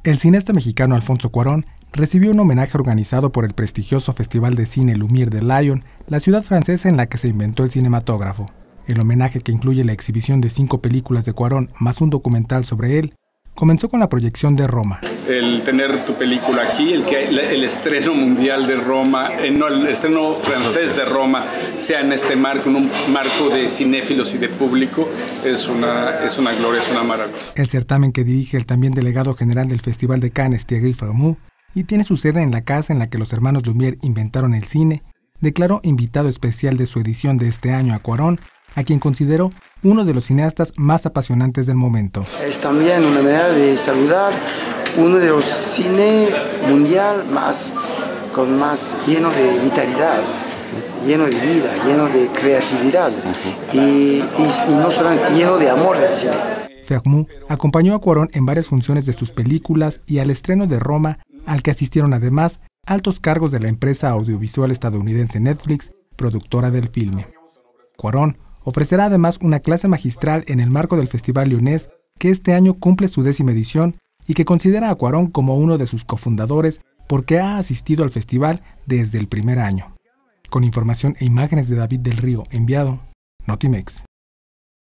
El cineasta mexicano Alfonso Cuarón recibió un homenaje organizado por el prestigioso Festival de Cine Lumière de Lyon, la ciudad francesa en la que se inventó el cinematógrafo. El homenaje, que incluye la exhibición de 5 películas de Cuarón más un documental sobre él, comenzó con la proyección de Roma. El tener tu película aquí, el estreno mundial de Roma, no, el estreno francés de Roma, sea en este marco, en un marco de cinéfilos y de público, es una gloria, es una maravilla. El certamen, que dirige el también delegado general del Festival de Cannes, Thierry Frémaux, y tiene su sede en la casa en la que los hermanos Lumière inventaron el cine, declaró invitado especial de su edición de este año a Cuarón, a quien consideró uno de los cineastas más apasionantes del momento. Es también una manera de saludar uno de los cine mundial más lleno de vitalidad, lleno de vida, lleno de creatividad y no solamente lleno de amor del cine. Frémaux acompañó a Cuarón en varias funciones de sus películas y al estreno de Roma, al que asistieron además altos cargos de la empresa audiovisual estadounidense Netflix, productora del filme. Cuarón ofrecerá además una clase magistral en el marco del Festival Lyonnais, que este año cumple su 10ª edición y que considera a Cuarón como uno de sus cofundadores porque ha asistido al festival desde el primer año. Con información e imágenes de David del Río, enviado Notimex.